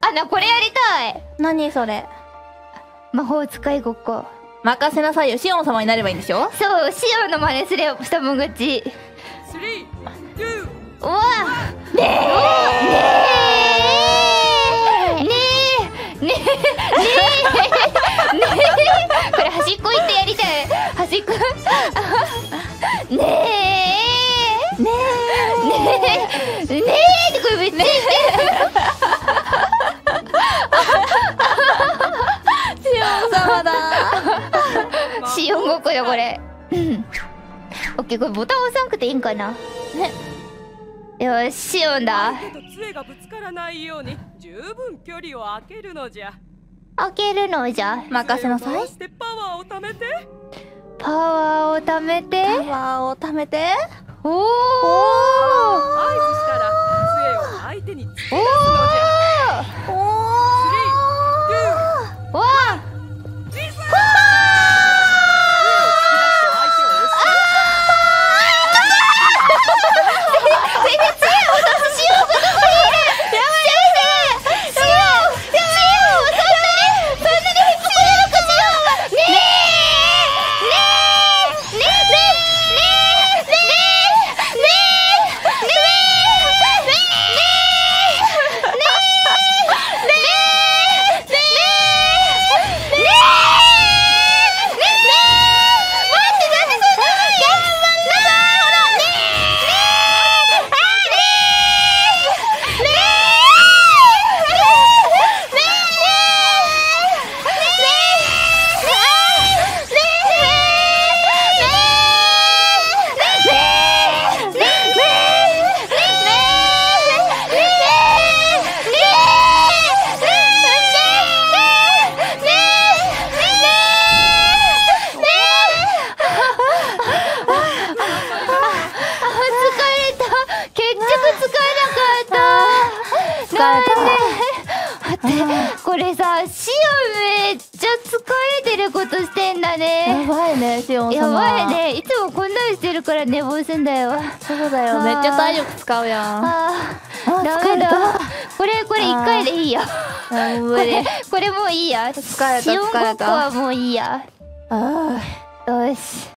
これやりたい。 何それ。 魔法使いごっこ。 任せなさいよ。シオン様になればいいんでしょ。 そう、シオンの真似すればしたもん勝ち。うわねえねえねえねえねえこれ端っこ行ってやりたい。端っこねえねえねえってこれめっちゃ言ってシオン様だ。 シオンごっこだこれ。オッケー、これボタン押さなくていいんかな。ね。よし、シオンだ。 杖がぶつからないように十分距離を空けるのじゃ。 開けるのじゃ。 任せなさい。 パワーを貯めて。 パワーを貯めて。 パワーを貯めて。 おお。 合図したら杖を相手に突き出すのじゃ。 おお。 わあ。これさ、シオンめっちゃ疲れてることしてんだね。 やばいね、シオン様。 やばいね。いつもこんなんしてるから寝坊すんだよ。 そうだよ。めっちゃ体力使うやん。 ダメだ。これ1回でいいや。これもういいや。 疲れた。 シオンごっこはもういいや。 ああ。 よし。